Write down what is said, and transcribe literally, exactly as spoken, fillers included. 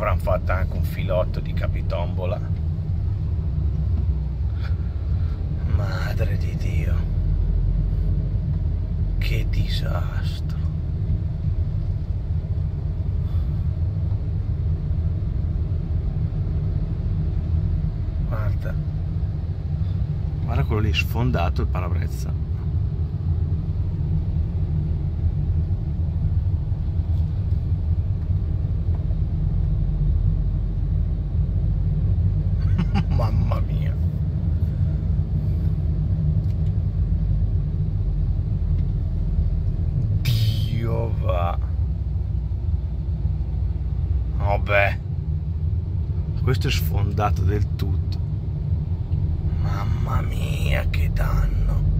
avranno fatto anche un filotto di capitombola. Madre di Dio, che disastro. Guarda, guarda quello lì sfondato il parabrezza. Mamma mia. Dio va. Vabbè. Questo è sfondato del tutto. Mamma mia, che danno.